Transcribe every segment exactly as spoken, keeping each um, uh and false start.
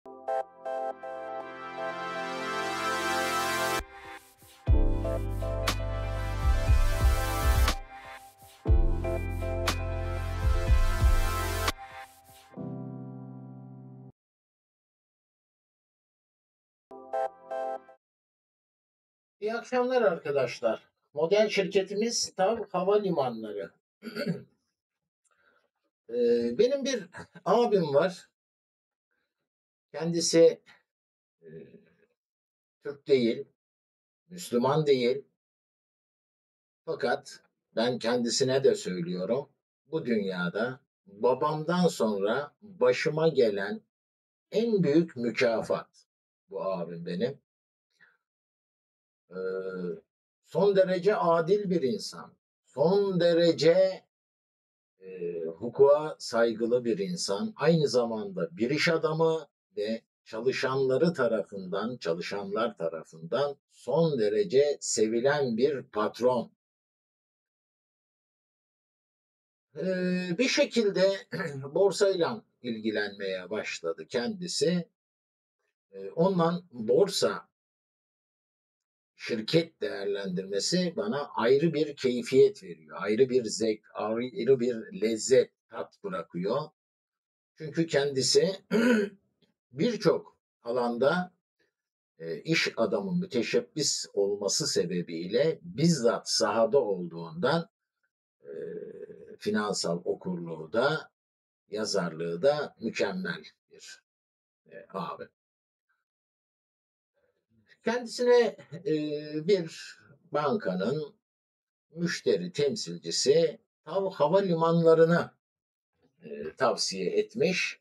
İyi akşamlar arkadaşlar. Model şirketimiz TAV Havalimanları. Ee, benim bir abim var. Kendisi e, Türk değil, Müslüman değil. Fakat ben kendisine de söylüyorum. Bu dünyada babamdan sonra başıma gelen en büyük mükafat bu abim benim. Ee, Son derece adil bir insan. Son derece e, hukuka saygılı bir insan, aynı zamanda bir iş adamı ve çalışanları tarafından, çalışanlar tarafından son derece sevilen bir patron. Ee, bir şekilde borsayla ilgilenmeye başladı kendisi. Ee, ondan borsa şirket değerlendirmesi bana ayrı bir keyfiyet veriyor, ayrı bir zevk, ayrı bir lezzet, tat bırakıyor. Çünkü kendisi birçok alanda e, iş adamı müteşebbis olması sebebiyle bizzat sahada olduğundan e, finansal okurluğu da yazarlığı da mükemmel bir e, abi. Kendisine e, bir bankanın müşteri temsilcisi tav havalimanlarını e, tavsiye etmiş.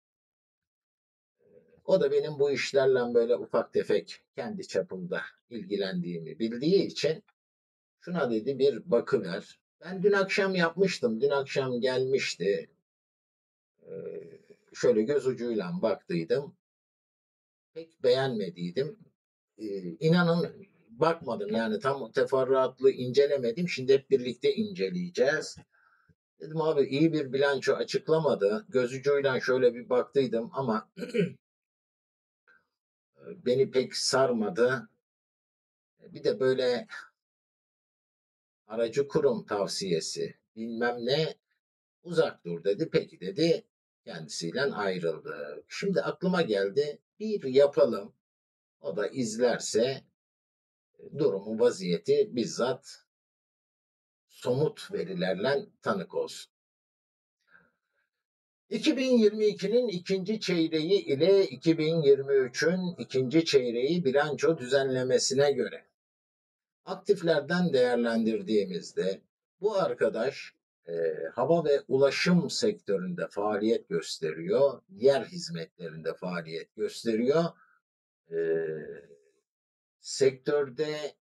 O da benim bu işlerle böyle ufak tefek kendi çapımda ilgilendiğimi bildiği için şuna dedi bir bakıver. Ben dün akşam yapmıştım. Dün akşam gelmişti. Ee, şöyle göz ucuyla baktıydım. Pek beğenmediydim. Ee, inanın bakmadım yani tam teferruatlı incelemedim. Şimdi hep birlikte inceleyeceğiz. Dedim abi iyi bir bilanço açıklamadı. Göz ucuyla şöyle bir baktıydım ama beni pek sarmadı. Bir de böyle aracı kurum tavsiyesi bilmem ne uzak dur dedi. Peki dedi. Kendisiyle ayrıldı. Şimdi aklıma geldi. Bir yapalım. O da izlerse durumu, vaziyeti bizzat somut verilerle tanık olsun. iki bin yirmi ikinin ikinci çeyreği ile iki bin yirmi üçün ikinci çeyreği bilanço düzenlemesine göre aktiflerden değerlendirdiğimizde bu arkadaş e, hava ve ulaşım sektöründe faaliyet gösteriyor, yer hizmetlerinde faaliyet gösteriyor. E, sektörde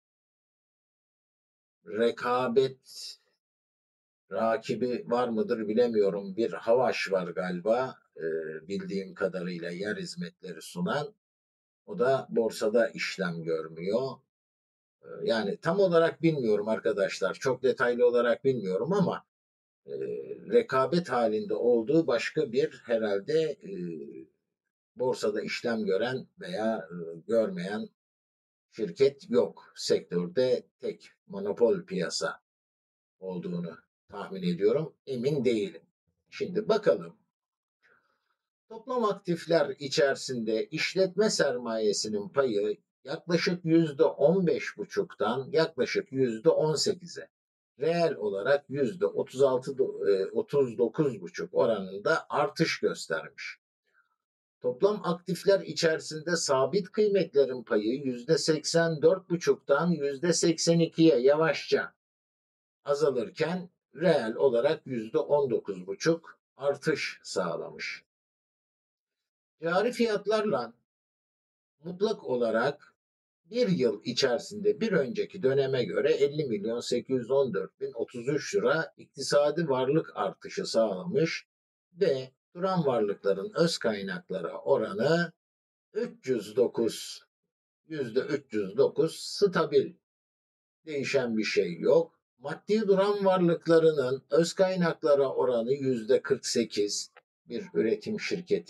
rekabet rakibi var mıdır bilemiyorum. Bir Havaş var galiba e, bildiğim kadarıyla yer hizmetleri sunan. O da borsada işlem görmüyor. E, yani tam olarak bilmiyorum arkadaşlar. Çok detaylı olarak bilmiyorum ama e, rekabet halinde olduğu başka bir herhalde e, borsada işlem gören veya e, görmeyen şirket yok. Sektörde tek monopol piyasa olduğunu tahmin ediyorum. Emin değilim. Şimdi bakalım. Toplam aktifler içerisinde işletme sermayesinin payı yaklaşık yüzde on beş buçuktan yaklaşık yüzde on sekize, reel olarak yüzde otuz altı otuz dokuz buçuk oranında artış göstermiş. Toplam aktifler içerisinde sabit kıymetlerin payı yüzde seksen dört buçuktan yüzde seksen ikiye yavaşça azalırken reel olarak yüzde on dokuz buçuk artış sağlamış. Cari fiyatlarla mutlak olarak bir yıl içerisinde bir önceki döneme göre elli milyon sekiz yüz on dört bin otuz üç lira iktisadi varlık artışı sağlamış ve duran varlıkların öz kaynaklara oranı üç yüz dokuz, yüzde üç yüz dokuz stabil, değişen bir şey yok. Maddi duran varlıklarının öz kaynaklara oranı yüzde kırk sekiz, bir üretim şirketi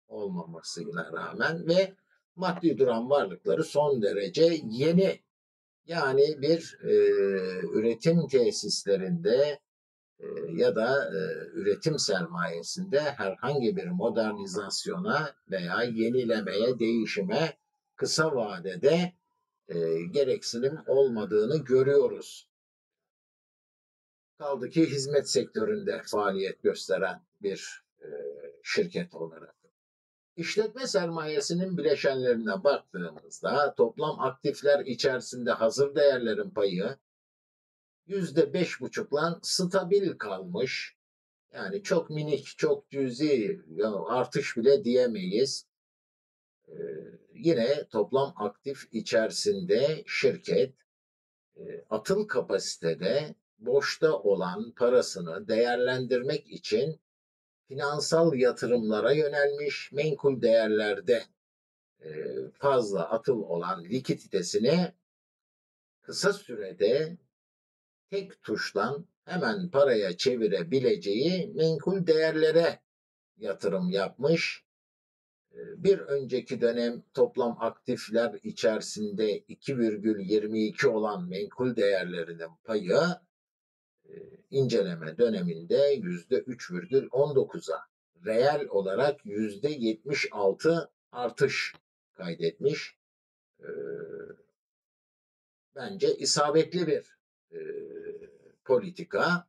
olmamasına rağmen ve maddi duran varlıkları son derece yeni. Yani bir e, üretim tesislerinde e, ya da e, üretim sermayesinde herhangi bir modernizasyona veya yenilemeye, değişime kısa vadede e, gereksinim olmadığını görüyoruz. Kaldı ki hizmet sektöründe faaliyet gösteren bir e, şirket olarak. İşletme sermayesinin bileşenlerine baktığımızda toplam aktifler içerisinde hazır değerlerin payı yüzde beş buçukla stabil kalmış. Yani çok minik, çok cüzi artış bile diyemeyiz. Ee, yine toplam aktif içerisinde şirket e, atıl kapasitede boşta olan parasını değerlendirmek için finansal yatırımlara yönelmiş, menkul değerlerde e, fazla atıl olan likiditesini kısa sürede tek tuştan hemen paraya çevirebileceği menkul değerlere yatırım yapmış. Bir önceki dönem toplam aktifler içerisinde iki virgül yirmi iki olan menkul değerlerinin payı inceleme döneminde yüzde üç virgül on dokuza, reel olarak yüzde yetmiş altı artış kaydetmiş. Bence isabetli bir politika.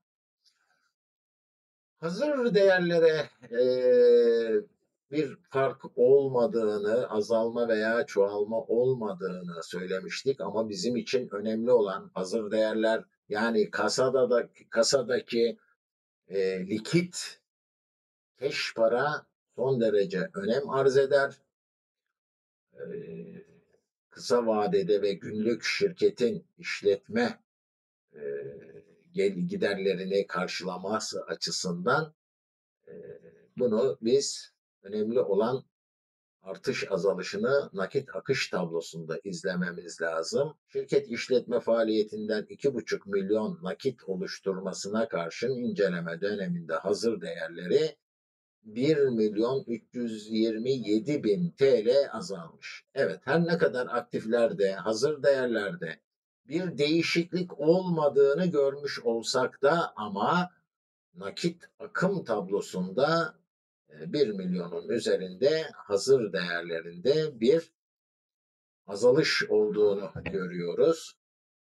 Hazır değerlere e, bir fark olmadığını, azalma veya çoğalma olmadığını söylemiştik ama bizim için önemli olan hazır değerler, yani kasada da kasadaki e, likit keş para son derece önem arz eder. E, kısa vadede ve günlük şirketin işletme e, giderlerini karşılaması açısından bunu biz önemli olan artış azalışını nakit akış tablosunda izlememiz lazım. Şirket işletme faaliyetinden iki buçuk milyon nakit oluşturmasına karşın inceleme döneminde hazır değerleri bir milyon üç yüz yirmi yedi bin T L azalmış. Evet, her ne kadar aktiflerde, hazır değerlerde bir değişiklik olmadığını görmüş olsak da ama nakit akım tablosunda bir milyonun üzerinde hazır değerlerinde bir azalış olduğunu görüyoruz.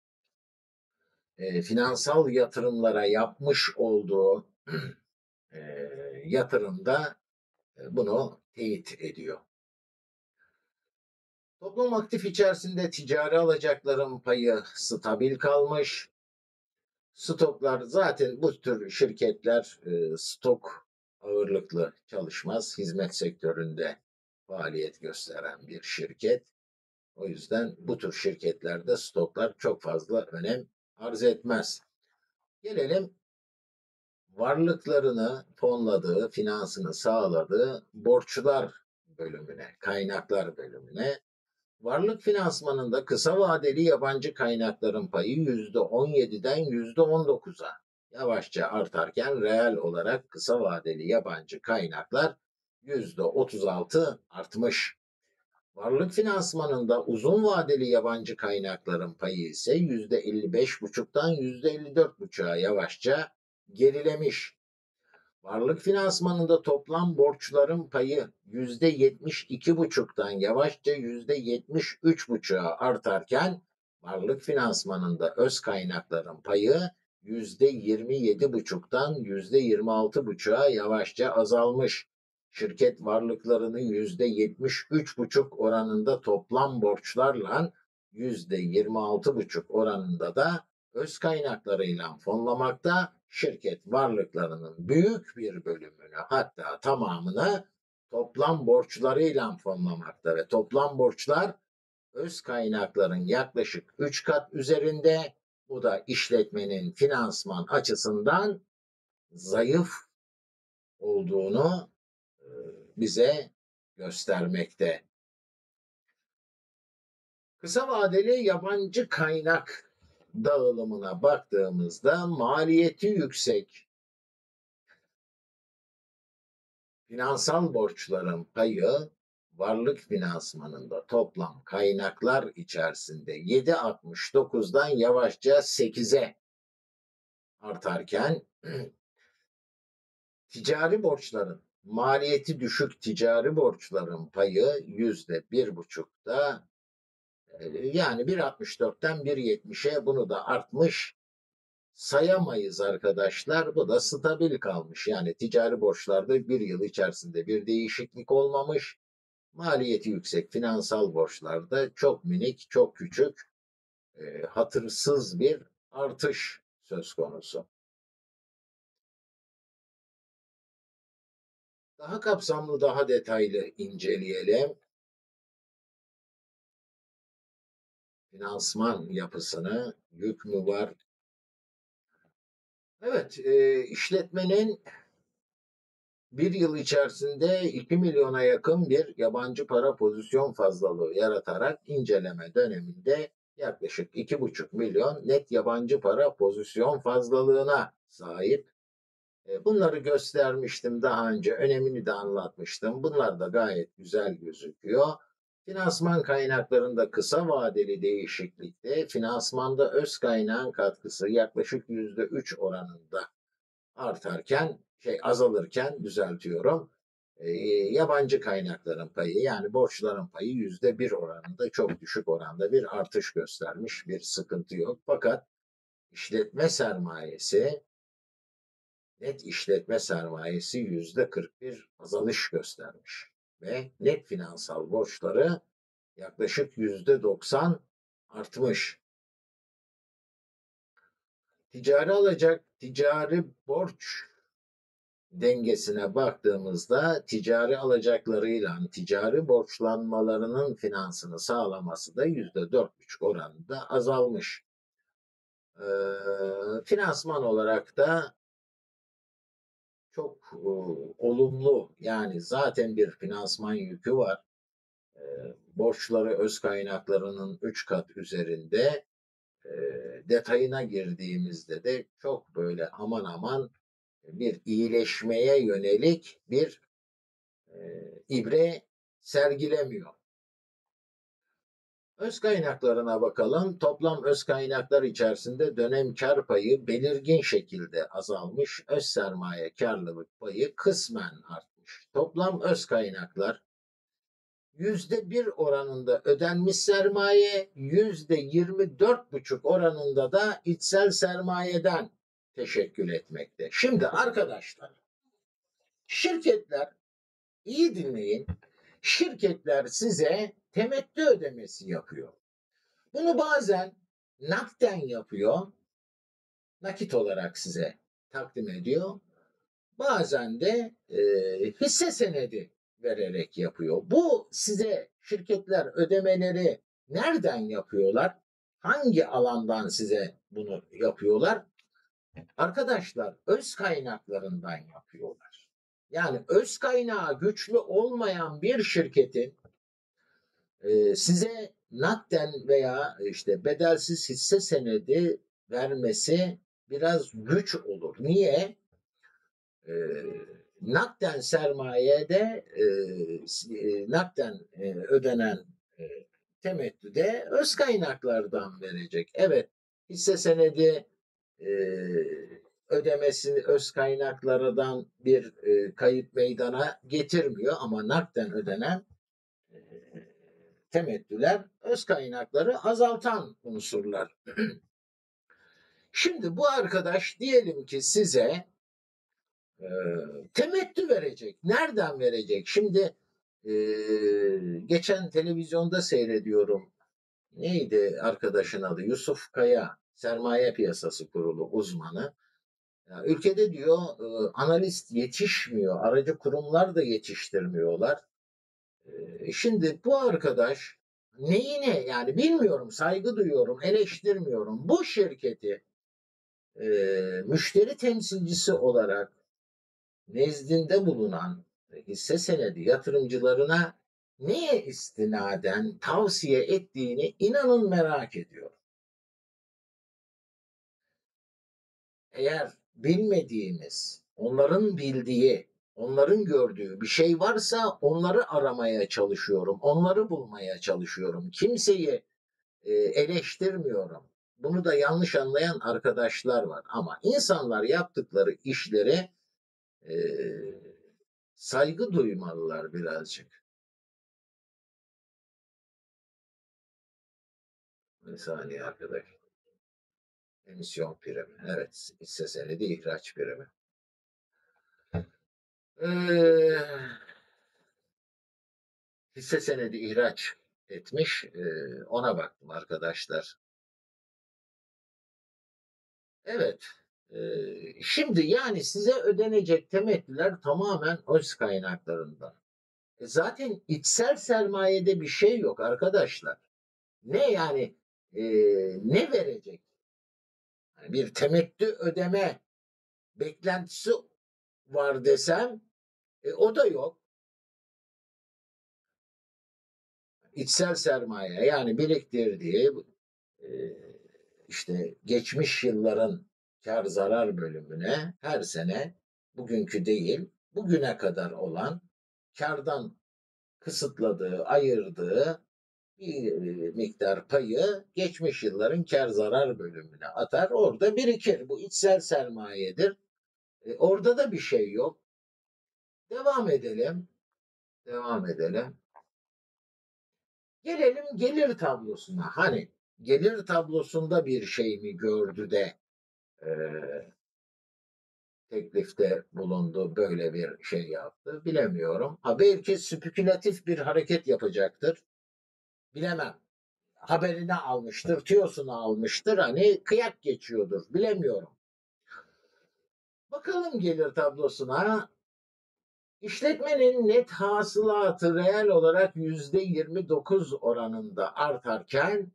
E, finansal yatırımlara yapmış olduğu e, yatırımda e, bunu teyit ediyor. Toplam aktif içerisinde ticari alacakların payı stabil kalmış. Stoklar, zaten bu tür şirketler e, stok ağırlıklı çalışmaz. Hizmet sektöründe faaliyet gösteren bir şirket. O yüzden bu tür şirketlerde stoklar çok fazla önem arz etmez. Gelelim varlıklarını fonladığı, finansını sağladığı borçlar bölümüne, kaynaklar bölümüne. Varlık finansmanında kısa vadeli yabancı kaynakların payı yüzde on yediden yüzde on dokuza yavaşça artarken reel olarak kısa vadeli yabancı kaynaklar yüzde otuz altı artmış. Varlık finansmanında uzun vadeli yabancı kaynakların payı ise yüzde elli beş buçuktan yüzde elli dört buçuğa yavaşça gerilemiş. Varlık finansmanında toplam borçların payı yüzde yetmiş iki buçuktan yavaşça yüzde yetmiş üç buçuğa artarken varlık finansmanında öz kaynakların payı yüzde yirmi yedi buçuktan yüzde yirmi altı buçuğa yavaşça azalmış. Şirket varlıklarını yüzde yetmiş üç buçuk oranında toplam borçlarla yüzde yirmi altı buçuk oranında da öz kaynaklarıyla fonlamakta. Şirket varlıklarının büyük bir bölümünü, hatta tamamını toplam borçlarıyla fonlamakta ve toplam borçlar öz kaynakların yaklaşık üç kat üzerinde. Bu da işletmenin finansman açısından zayıf olduğunu bize göstermekte. Kısa vadeli yabancı kaynak dağılımına baktığımızda maliyeti yüksek, Finansal borçların payı varlık finansmanında toplam kaynaklar içerisinde yedi virgül altmış dokuzdan yavaşça sekize artarken ticari borçların, maliyeti düşük ticari borçların payı yüzde bir buçukta, yani bir virgül altmış dörtten bir virgül yetmişe, bunu da artmış sayamayız arkadaşlar. Bu da stabil kalmış. Yani ticari borçlarda bir yıl içerisinde bir değişiklik olmamış. Maliyeti yüksek finansal borçlarda çok minik, çok küçük, e, hatırsız bir artış söz konusu. Daha kapsamlı, daha detaylı inceleyelim. Finansman yapısını, yük mü var? Evet, e, işletmenin bir yıl içerisinde iki milyona yakın bir yabancı para pozisyon fazlalığı yaratarak inceleme döneminde yaklaşık iki buçuk milyon net yabancı para pozisyon fazlalığına sahip. Bunları göstermiştim daha önce, önemini de anlatmıştım. Bunlar da gayet güzel gözüküyor. Finansman kaynaklarında kısa vadeli değişiklikte finansmanda öz kaynağın katkısı yaklaşık yüzde üç oranında artarken, şey azalırken düzeltiyorum. E, yabancı kaynakların payı, yani borçların payı yüzde bir oranında, çok düşük oranda bir artış göstermiş, bir sıkıntı yok. Fakat işletme sermayesi, net işletme sermayesi yüzde kırk bir azalış göstermiş ve net finansal borçları yaklaşık yüzde doksan artmış. Ticari alacak, ticari borç dengesine baktığımızda ticari alacaklarıyla ticari borçlanmalarının finansını sağlaması da yüzde dört buçuk oranında azalmış. Ee, finansman olarak da çok e, olumlu, yani zaten bir finansman yükü var. E, borçları öz kaynaklarının üç kat üzerinde. E, detayına girdiğimizde de çok böyle aman aman bir iyileşmeye yönelik bir e, ibre sergilemiyor. Öz kaynaklarına bakalım. Toplam öz kaynaklar içerisinde dönem kar payı belirgin şekilde azalmış. Öz sermaye karlılık payı kısmen artmış. Toplam öz kaynaklar yüzde bir oranında ödenmiş sermaye, yüzde yirmi dört buçuk oranında da içsel sermayeden teşekkül etmekte. Şimdi arkadaşlar, şirketler, iyi dinleyin, şirketler size temettü ödemesi yapıyor. Bunu bazen nakden yapıyor, nakit olarak size takdim ediyor. Bazen de e, hisse senedi vererek yapıyor. Bu size şirketler ödemeleri nereden yapıyorlar? Hangi alandan size bunu yapıyorlar? Arkadaşlar, öz kaynaklarından yapıyorlar. Yani öz kaynağı güçlü olmayan bir şirketin e, size nakden veya işte bedelsiz hisse senedi vermesi biraz güç olur. Niye? E, nakden sermayede e, e, nakden e, ödenen e, temettüde öz kaynaklardan verecek. Evet, hisse senedi e, ödemesini öz kaynaklardan bir e, kayıp meydana getirmiyor, ama nakden ödenen e, temettüler öz kaynakları azaltan unsurlar. Şimdi bu arkadaş diyelim ki size e, temettü verecek. Nereden verecek? Şimdi e, geçen televizyonda seyrediyorum. Neydi arkadaşın adı? Yusuf Kaya, Sermaye Piyasası Kurulu uzmanı. Ya, ülkede diyor e, analist yetişmiyor. Aracı kurumlar da yetiştirmiyorlar. E, şimdi bu arkadaş neyine, yani bilmiyorum, saygı duyuyorum, eleştirmiyorum. Bu şirketi e, müşteri temsilcisi olarak nezdinde bulunan hisse senedi yatırımcılarına neye istinaden tavsiye ettiğini inanın merak ediyorum. Eğer bilmediğimiz, onların bildiği Onların gördüğü bir şey varsa onları aramaya çalışıyorum. Onları bulmaya çalışıyorum. Kimseyi e, eleştirmiyorum. Bunu da yanlış anlayan arkadaşlar var. Ama insanlar yaptıkları işlere e, saygı duymalılar birazcık. Bir saniye arkadaş. Emisyon primi. Evet. Hisse senedi ihraç primi. Ee, hisse senedi ihraç etmiş. Ee, ona baktım arkadaşlar. Evet. Ee, şimdi yani size ödenecek temettüler tamamen öz kaynaklarından. E zaten içsel sermayede bir şey yok arkadaşlar. Ne yani e, ne verecek? Yani bir temettü ödeme beklentisi var desem e, o da yok. İçsel sermaye yani biriktirdiği e, işte geçmiş yılların kar zarar bölümüne her sene bugünkü değil bugüne kadar olan kardan kısıtladığı, ayırdığı bir miktar payı geçmiş yılların kar zarar bölümüne atar. Orada birikir. Bu içsel sermayedir. E, orada da bir şey yok. Devam edelim. Devam edelim. Gelelim gelir tablosuna. Hani gelir tablosunda bir şey mi gördü de e, teklifte bulundu, böyle bir şey yaptı. Bilemiyorum. Ha belki spekülatif bir hareket yapacaktır. Bilemem. Haberini almıştır, tüyosunu almıştır. Hani kıyak geçiyordur. Bilemiyorum. Bakalım gelir tablosuna. İşletmenin net hasılatı reel olarak yüzde yirmi dokuz oranında artarken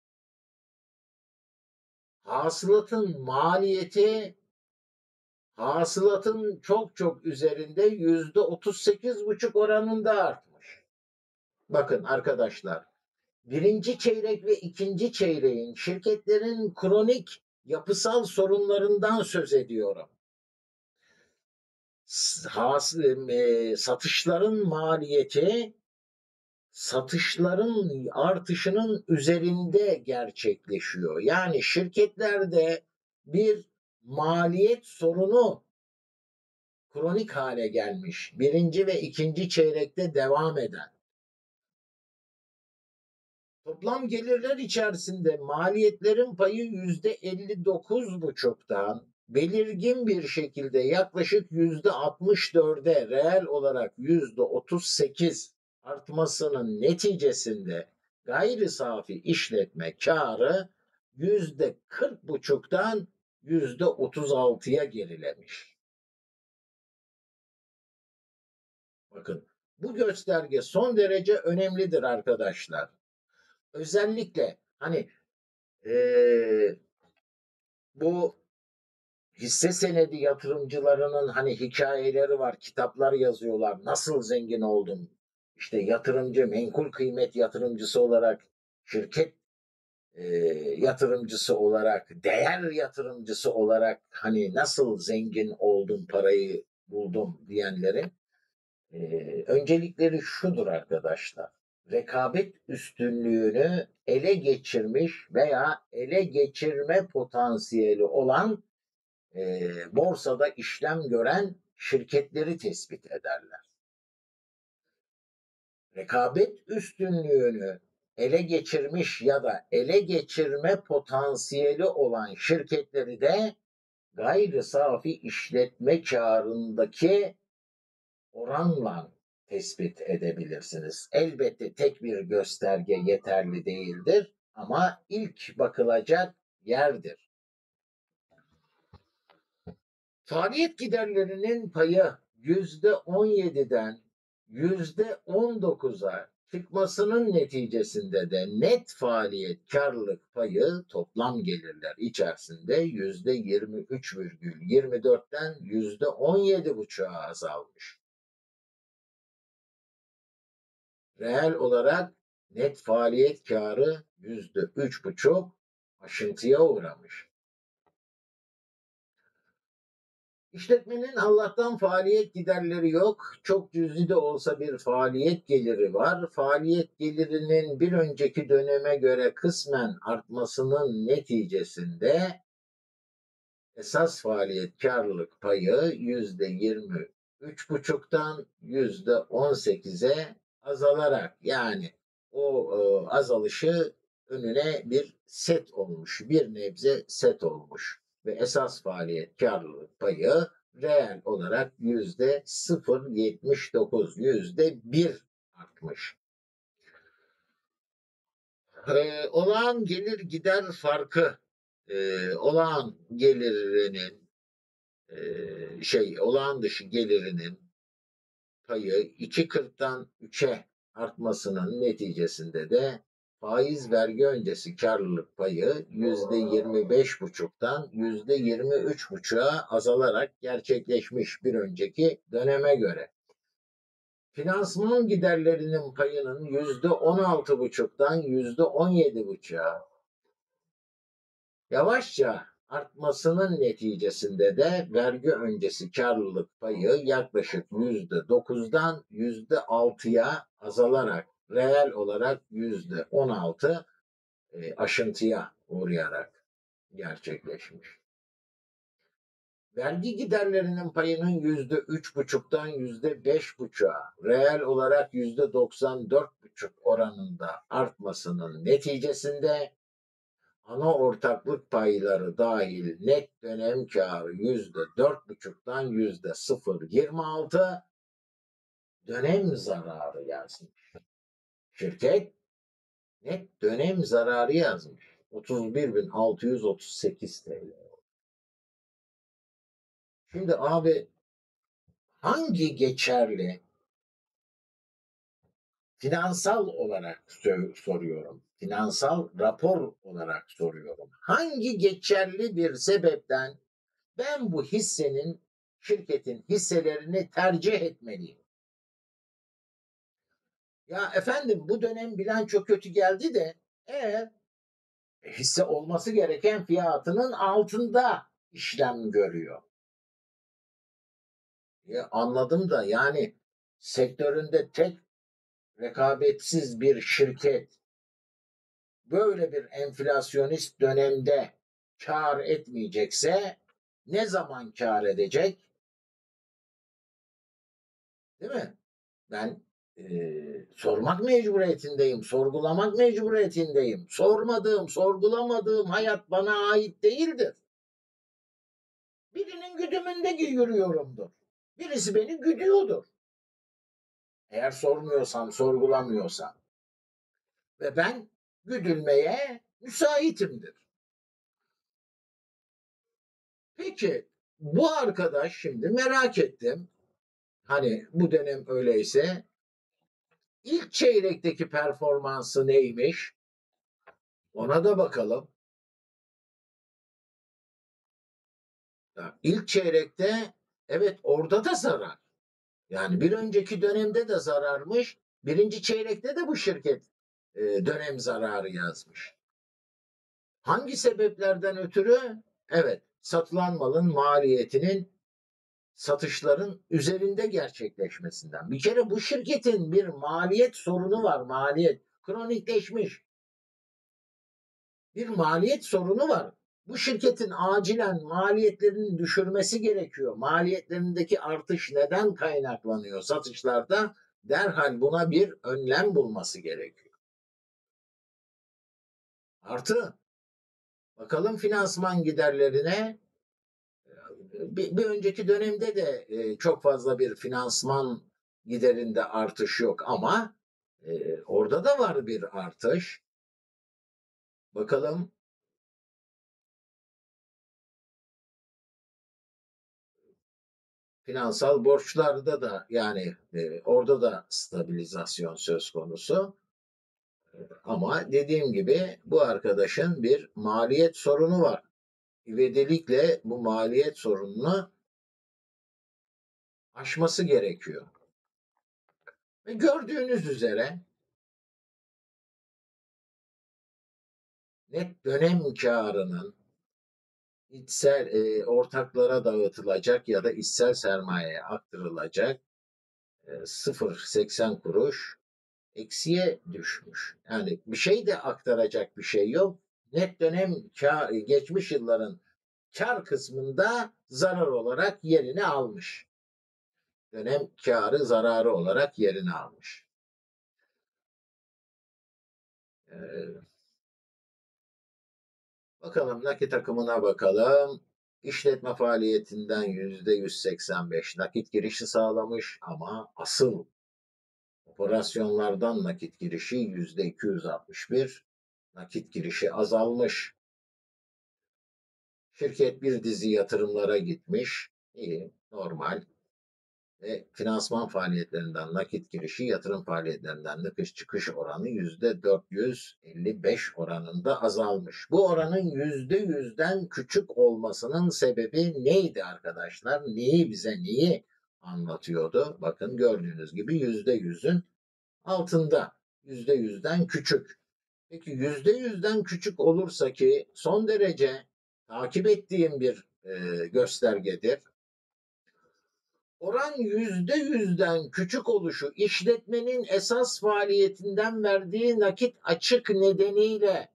hasılatın maliyeti hasılatın çok çok üzerinde yüzde otuz sekiz buçuk oranında artmış. Bakın arkadaşlar, birinci çeyrek ve ikinci çeyreğin şirketlerin kronik yapısal sorunlarından söz ediyorum. Has, e, satışların maliyeti satışların artışının üzerinde gerçekleşiyor. Yani şirketlerde bir maliyet sorunu kronik hale gelmiş. Birinci ve ikinci çeyrekte devam eden. Toplam gelirler içerisinde maliyetlerin payı yüzde elli dokuz buçuktan belirgin bir şekilde yaklaşık yüzde altmış dörde reel olarak yüzde otuz sekiz artmasının neticesinde gayri safi işletme karı yüzde kırk buçuktan yüzde otuz altıya gerilemiş. Bakın bu gösterge son derece önemlidir arkadaşlar. Özellikle hani ee, bu hisse senedi yatırımcılarının hani hikayeleri var, kitaplar yazıyorlar. Nasıl zengin oldum? İşte yatırımcı, menkul kıymet yatırımcısı olarak, şirket e, yatırımcısı olarak, değer yatırımcısı olarak hani nasıl zengin oldum, parayı buldum diyenlerin e, öncelikleri şudur arkadaşlar. Rekabet üstünlüğünü ele geçirmiş veya ele geçirme potansiyeli olan e, borsada işlem gören şirketleri tespit ederler. Rekabet üstünlüğünü ele geçirmiş ya da ele geçirme potansiyeli olan şirketleri de gayri safi işletme karındaki oranla tespit edebilirsiniz. Elbette tek bir gösterge yeterli değildir ama ilk bakılacak yerdir. Faaliyet giderlerinin payı yüzde on yediden yüzde on dokuza çıkmasının neticesinde de net faaliyet karlılık payı toplam gelirler içerisinde yüzde yirmi üç virgül yirmi dörtten yüzde on yedi buçuğa azalmış. Reel olarak net faaliyet karı yüzde üç buçuk aşıntıya uğramış. İşletmenin Allah'tan faaliyet giderleri yok. Çok cüzi de olsa bir faaliyet geliri var. Faaliyet gelirinin bir önceki döneme göre kısmen artmasının neticesinde esas faaliyet karlılık payı yüzde yirmi üç buçuktan yüzde on sekize azalarak, yani o e, azalışı önüne bir set olmuş, bir nebze set olmuş ve esas faaliyet karlılık payı reel olarak yüzde sıfır virgül yetmiş dokuz, yüzde bir artmış. Ee, olağan gelir gider farkı, e, olağan gelirinin e, şey olağan dışı gelirinin payı iki kırktan üçe artmasının neticesinde de faiz vergi öncesi karlılık payı yüzde yirmi beş buçuktan yüzde yirmi üç buçuğa azalarak gerçekleşmiş bir önceki döneme göre. Finansman giderlerinin payının yüzde on altı buçuktan yüzde on yedi buçuğa yavaşça artmasının neticesinde de vergi öncesi karlılık payı yaklaşık yüzde dokuzdan yüzde altıya azalarak reel olarak yüzde on altı e, aşıntıya uğrayarak gerçekleşmiş. Vergi giderlerinin payının yüzde üç buçuktan yüzde beş buçuğa, reel olarak yüzde doksan dört buçuk oranında artmasının neticesinde ana ortaklık payları dahil net dönem karı yüzde dört buçuktan yüzde sıfır virgül yirmi altı dönem zararı yazmış. Şirket net dönem zararı yazmış. otuz bir bin altı yüz otuz sekiz T L. Şimdi abi, hangi geçerli, finansal olarak soruyorum. Finansal rapor olarak soruyorum. Hangi geçerli bir sebepten ben bu hissenin, şirketin hisselerini tercih etmeliyim? Ya efendim, bu dönem bilanço kötü geldi de e, hisse olması gereken fiyatının altında işlem görüyor. Ya anladım da, yani sektöründe tek rekabetsiz bir şirket böyle bir enflasyonist dönemde kar etmeyecekse ne zaman kar edecek? Değil mi? Ben e, sormak mecburiyetindeyim, sorgulamak mecburiyetindeyim. Sormadığım, sorgulamadığım hayat bana ait değildir. Birinin güdümünde yürüyorumdur. Birisi beni güdüyordur. Eğer sormuyorsam, sorgulamıyorsam. Ve ben güdülmeye müsaitimdir. Peki bu arkadaş, şimdi merak ettim. Hani bu dönem öyleyse ilk çeyrekteki performansı neymiş? Ona da bakalım. Ya ilk çeyrekte evet, orada da zarar. Yani bir önceki dönemde de zararmış. Birinci çeyrekte de bu şirket e, dönem zararı yazmış. Hangi sebeplerden ötürü? Evet, satılan malın maliyetinin satışların üzerinde gerçekleşmesinden. Bir kere bu şirketin bir maliyet sorunu var. Maliyet kronikleşmiş. Bir maliyet sorunu var. Bu şirketin acilen maliyetlerini düşürmesi gerekiyor. Maliyetlerindeki artış neden kaynaklanıyor satışlarda? Derhal buna bir önlem bulması gerekiyor. Artı bakalım finansman giderlerine. Bir, bir önceki dönemde de e, çok fazla bir finansman giderinde artış yok ama e, orada da var bir artış. Bakalım finansal borçlarda da, yani e, orada da stabilizasyon söz konusu. E, ama dediğim gibi bu arkadaşın bir maliyet sorunu var. İvedilikle bu maliyet sorununu aşması gerekiyor. Ve gördüğünüz üzere net dönem karının içsel e, ortaklara dağıtılacak ya da içsel sermayeye aktarılacak e, sıfır virgül seksen kuruş eksiye düşmüş. Yani bir şey de aktaracak bir şey yok. Net dönem kar, geçmiş yılların kar kısmında zarar olarak yerini almış. Dönem karı zararı olarak yerini almış. Ee, bakalım nakit akımına bakalım. İşletme faaliyetinden yüzde yüz seksen beş nakit girişi sağlamış ama asıl operasyonlardan nakit girişi yüzde iki yüz altmış bir, nakit girişi azalmış. Şirket bir dizi yatırımlara gitmiş. İyi, normal. Ve finansman faaliyetlerinden nakit girişi, yatırım faaliyetlerinden nakit çıkış oranı yüzde dört yüz elli beş oranında azalmış. Bu oranın yüzde yüzden küçük olmasının sebebi neydi arkadaşlar? Neyi bize neyi anlatıyordu? Bakın gördüğünüz gibi yüzde yüzün altında. Yüzde yüzden küçük. Peki yüzde yüzden küçük olursa ki son derece takip ettiğim bir e, göstergedir. Oran yüzde yüzden küçük oluşu işletmenin esas faaliyetinden verdiği nakit açık nedeniyle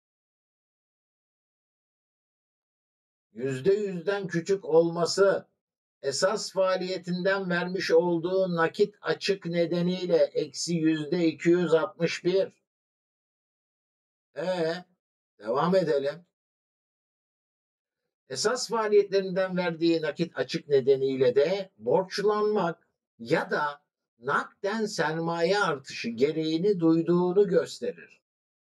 yüzde yüzden küçük olması esas faaliyetinden vermiş olduğu nakit açık nedeniyle eksi yüzde iki yüz altmış bir. Ee, devam edelim. Esas faaliyetlerinden verdiği nakit açık nedeniyle de borçlanmak ya da nakden sermaye artışı gereğini duyduğunu gösterir.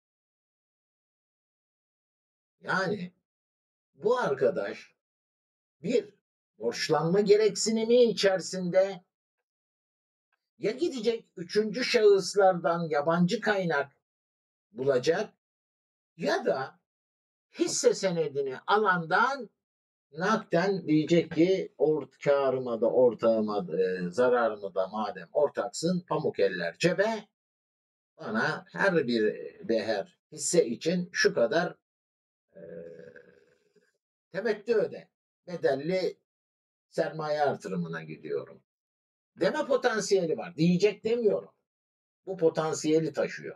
Yani bu arkadaş bir borçlanma gereksinimi içerisinde ya gidecek üçüncü şahıslardan yabancı kaynak bulacak ya da hisse senedini alandan nakden diyecek ki ort karıma da ortağıma da, e, zararımı da madem ortaksın pamuk eller cebe, bana her bir değer hisse için şu kadar e, temettü öde. Bedelli sermaye artırımına gidiyorum. Deme potansiyeli var. Diyecek demiyorum. Bu potansiyeli taşıyor.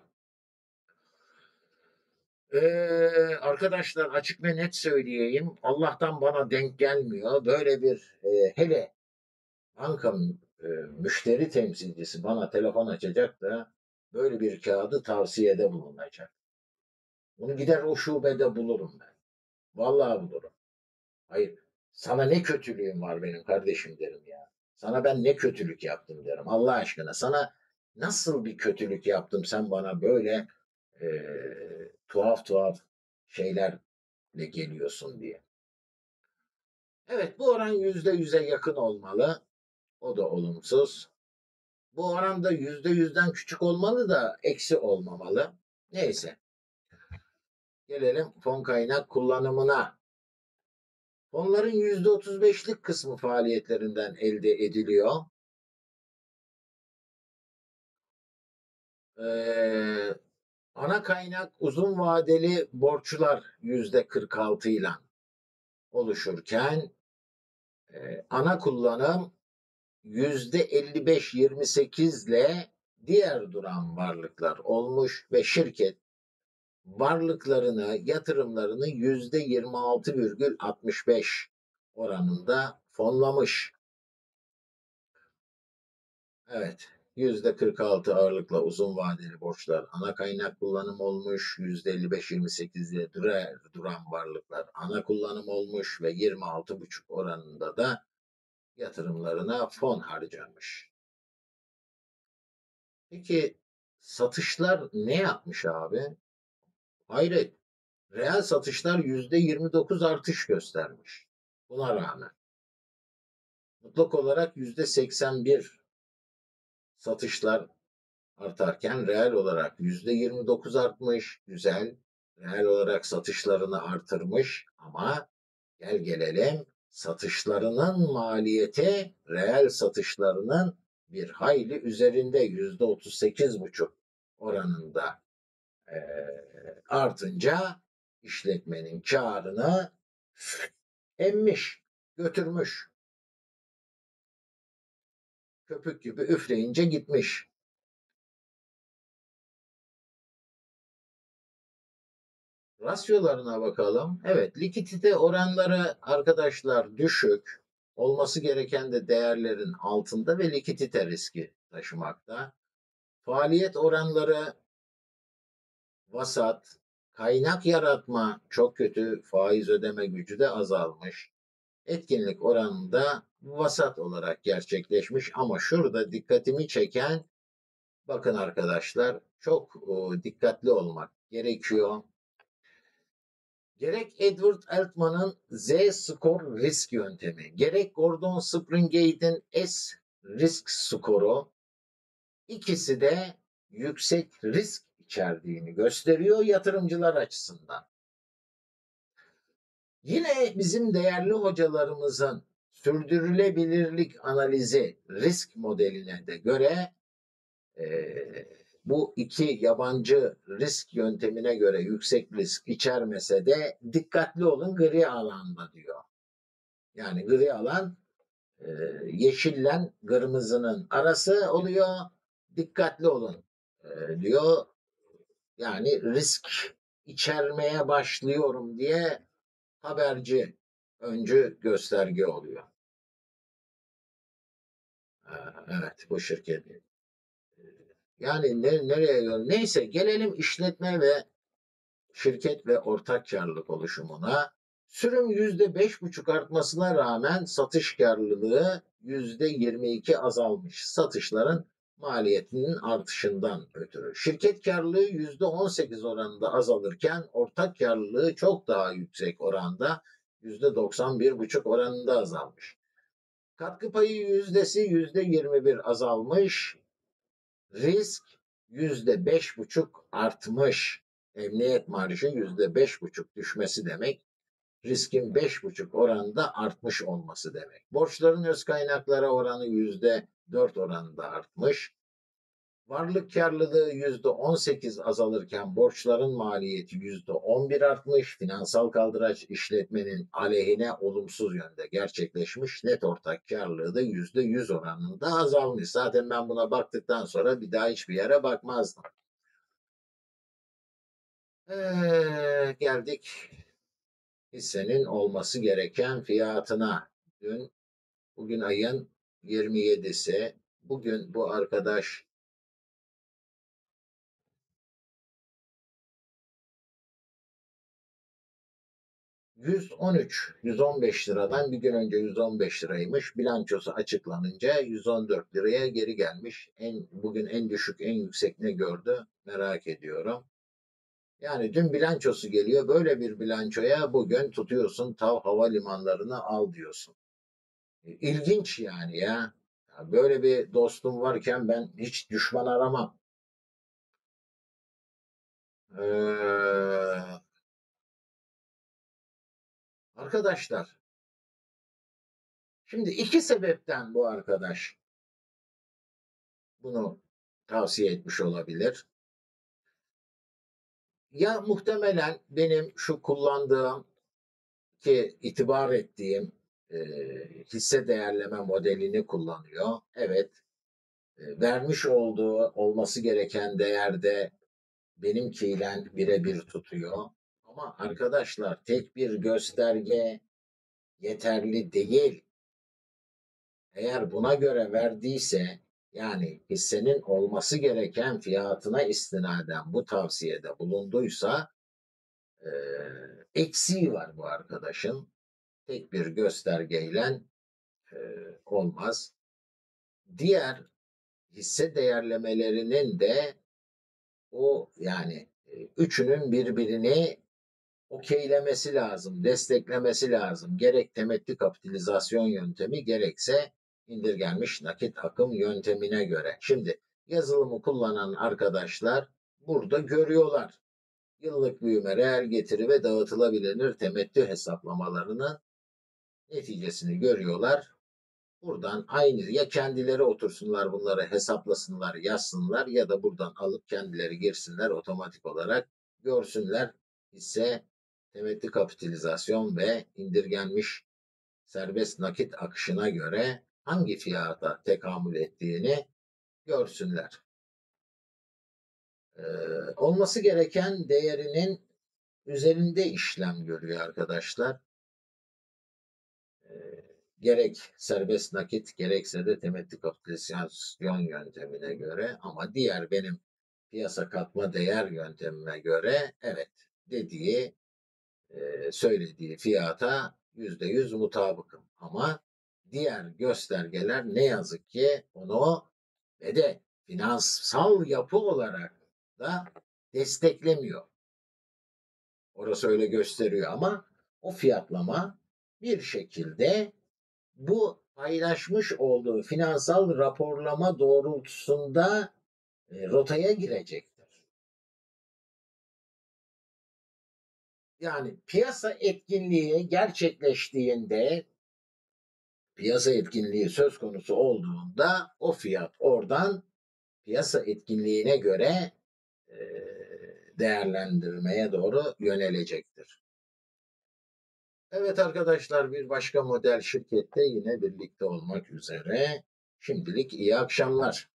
Ee, arkadaşlar açık ve net söyleyeyim. Allah'tan bana denk gelmiyor. Böyle bir e, hele bankanın e, müşteri temsilcisi bana telefon açacak da böyle bir kağıdı tavsiyede bulunacak. Bunu gider o şubede bulurum ben. Vallahi bulurum. Hayır. Sana ne kötülüğüm var benim kardeşim derim ya. Sana ben ne kötülük yaptım derim. Allah aşkına sana nasıl bir kötülük yaptım sen bana böyle e, tuhaf tuhaf şeylerle geliyorsun diye. Evet bu oran yüzde yüze yakın olmalı. O da olumsuz. Bu oranda yüzde yüzden küçük olmalı da eksi olmamalı. Neyse. Gelelim fon kaynak kullanımına. Fonların yüzde otuz beşlik kısmı faaliyetlerinden elde ediliyor. Ee, ana kaynak uzun vadeli borçlar yüzde kırk altı ile oluşurken e, ana kullanım yüzde elli beş yirmi sekiz ile diğer duran varlıklar olmuş ve şirket varlıklarını, yatırımlarını yüzde yirmi altı virgül altmış beş oranında fonlamış. Evet, yüzde kırk altı ağırlıkla uzun vadeli borçlar ana kaynak kullanım olmuş, yüzde elli beş yirmi sekiz ile duran varlıklar ana kullanım olmuş ve yirmi altı buçuk oranında da yatırımlarına fon harcamış. Peki satışlar ne yapmış abi? Hayret. Reel satışlar yüzde yirmi dokuz artış göstermiş. Buna rağmen. Mutlak olarak yüzde seksen bir satışlar artarken reel olarak yüzde yirmi dokuz artmış. Güzel. Reel olarak satışlarını artırmış ama gel gelelim satışlarının maliyeti reel satışlarının bir hayli üzerinde yüzde otuz sekiz buçuk oranında e, artınca işletmenin karını emmiş, götürmüş. Köpük gibi üfleyince gitmiş. Rasyolarına bakalım. Evet, likidite oranları arkadaşlar düşük. Olması gereken de değerlerin altında ve likidite riski taşımakta. Faaliyet oranları vasat. Kaynak yaratma çok kötü. Faiz ödeme gücü de azalmış. Etkinlik oranında vasat olarak gerçekleşmiş ama şurada dikkatimi çeken, bakın arkadaşlar, çok e, dikkatli olmak gerekiyor. Gerek Edward Eltman'ın Z-score risk yöntemi, gerek Gordon Springate'in S risk skoru, ikisi de yüksek risk içerdiğini gösteriyor yatırımcılar açısından. Yine bizim değerli hocalarımızın sürdürülebilirlik analizi risk modeline de göre e, bu iki yabancı risk yöntemine göre yüksek risk içermese de dikkatli olun gri alanda diyor. Yani gri alan e, yeşillen kırmızının arası oluyor. Dikkatli olun e, diyor. Yani risk içermeye başlıyorum diye haberci, öncü gösterge oluyor. Evet, bu şirket. Yani ne, nereye yol? Neyse, gelelim işletme ve şirket ve ortak karlılık oluşumuna. Sürüm yüzde beş buçuk artmasına rağmen satış karlılığı yüzde yirmi iki azalmış. Satışların maliyetinin artışından ötürü. Şirket karlılığı yüzde on sekiz oranında azalırken ortak karlılığı çok daha yüksek oranda yüzde doksan bir buçuk oranında azalmış. Katkı payı yüzdesi yüzde yirmi bir azalmış. Risk yüzde beş buçuk artmış. Emniyet marjı yüzde beş buçuk düşmesi demek, riskin beş buçuk oranda artmış olması demek. Borçların öz kaynaklara oranı yüzde dört oranında artmış. Varlık karlılığı yüzde on sekiz azalırken borçların maliyeti yüzde on bir artmış. Finansal kaldıraç işletmenin aleyhine olumsuz yönde gerçekleşmiş. Net ortak karlılığı da yüzde yüz oranında azalmış. Zaten ben buna baktıktan sonra bir daha hiçbir yere bakmazdım. Ee, geldik hissenin olması gereken fiyatına. Dün, bugün ayın yirmi yedisi. Bugün bu arkadaş yüz on üç, yüz on beş liradan, bir gün önce yüz on beş liraymış. Bilançosu açıklanınca yüz on dört liraya geri gelmiş. En, bugün en düşük, en yüksek ne gördü merak ediyorum. Yani dün bilançosu geliyor. Böyle bir bilançoya bugün tutuyorsun, TAV havalimanlarını al diyorsun. İlginç yani ya. Böyle bir dostum varken ben hiç düşman aramam. Ee, arkadaşlar, şimdi iki sebepten bu arkadaş bunu tavsiye etmiş olabilir. Ya muhtemelen benim şu kullandığım, ki itibar ettiğim e, hisse değerleme modelini kullanıyor. Evet, e, vermiş olduğu olması gereken değerde benimkiyle birebir tutuyor. Ama arkadaşlar, tek bir gösterge yeterli değil. Eğer buna göre verdiyse, yani hissenin olması gereken fiyatına istinaden bu tavsiyede bulunduysa e, eksiği var bu arkadaşın. Tek bir göstergeyle e, olmaz. Diğer hisse değerlemelerinin de o, yani e, üçünün birbirini okeylemesi lazım, desteklemesi lazım. Gerek temettü kapitalizasyon yöntemi, gerekse indirgenmiş nakit akım yöntemine göre. Şimdi yazılımı kullanan arkadaşlar burada görüyorlar. Yıllık büyüme, reel getiri ve dağıtılabilir temettü hesaplamalarının neticesini görüyorlar. Buradan aynı, ya kendileri otursunlar bunları hesaplasınlar, yazsınlar, ya da buradan alıp kendileri girsinler, otomatik olarak görsünler hisse temettü kapitalizasyon ve indirgenmiş serbest nakit akışına göre hangi fiyata tekamül ettiğini görsünler. Ee, olması gereken değerinin üzerinde işlem görüyor arkadaşlar. Ee, gerek serbest nakit gerekse de temettü kapitülasyon yöntemine göre, ama diğer benim piyasa katma değer yöntemime göre evet dediği e, söylediği fiyata yüzde yüz mutabıkım. Ama diğer göstergeler ne yazık ki onu ve de finansal yapı olarak da desteklemiyor. Orası öyle gösteriyor ama o fiyatlama bir şekilde bu paylaşmış olduğu finansal raporlama doğrultusunda e, rotaya girecektir. Yani piyasa etkinliği gerçekleştiğinde, piyasa etkinliği söz konusu olduğunda o fiyat oradan piyasa etkinliğine göre e, değerlendirmeye doğru yönelecektir. Evet arkadaşlar, bir başka model şirkette yine birlikte olmak üzere. Şimdilik iyi akşamlar.